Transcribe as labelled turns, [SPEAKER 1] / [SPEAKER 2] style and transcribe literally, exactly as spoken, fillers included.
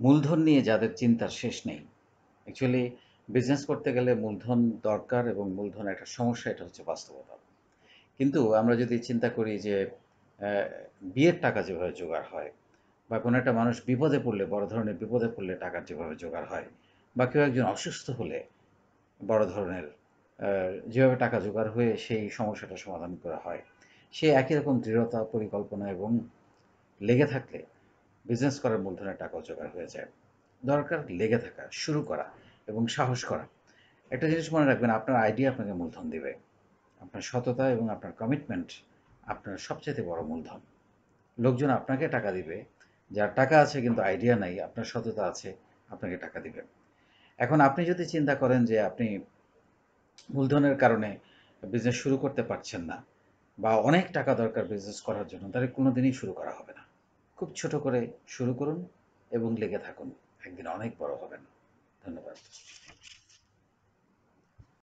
[SPEAKER 1] মূলধন নিয়ে যাদের চিন্তার শেষ নেই। অ্যাকচুয়ালি বিজনেস করতে গেলে মূলধন দরকার এবং মূলধন একটা সমস্যা, এটা হচ্ছে বাস্তবতা। কিন্তু আমরা যদি চিন্তা করি যে আহ, বিয়ের টাকা যেভাবে জোগাড় হয়, বা কোনো একটা মানুষ বিপদে পড়লে, বড় ধরনের বিপদে পড়লে টাকার যেভাবে জোগাড় হয়, বা কেউ একজন অসুস্থ হলে বড় ধরনের আহ, যেভাবে টাকা জোগাড় হয়ে সেই সমস্যাটা সমাধান করা হয়, সে একই রকম দৃঢ়তা, পরিকল্পনা এবং লেগে থাকলে বিজনেস করার মূলধনের টাকাও জোগাড় হয়ে যায়। দরকার লেগে থাকা, শুরু করা এবং সাহস করা। একটা জিনিস মনে রাখবেন, আপনার আইডিয়া আপনাকে মূলধন দিবে। আপনার সততা এবং আপনার কমিটমেন্ট আপনার সবচেয়ে বড় মূলধন। লোকজন আপনাকে টাকা দিবে, যার টাকা আছে কিন্তু আইডিয়া নাই, আপনার সততা আছে, আপনাকে টাকা দিবে। এখন আপনি যদি চিন্তা করেন যে আপনি মূলধনের কারণে বিজনেস শুরু করতে পারছেন না, বা অনেক টাকা দরকার বিজনেস করার জন্য, তাহলে কোনো দিনই শুরু করা হবে না। খুব ছোট করে শুরু করুন এবং লেগে থাকুন, একদিন অনেক বড় হবেন। ধন্যবাদ।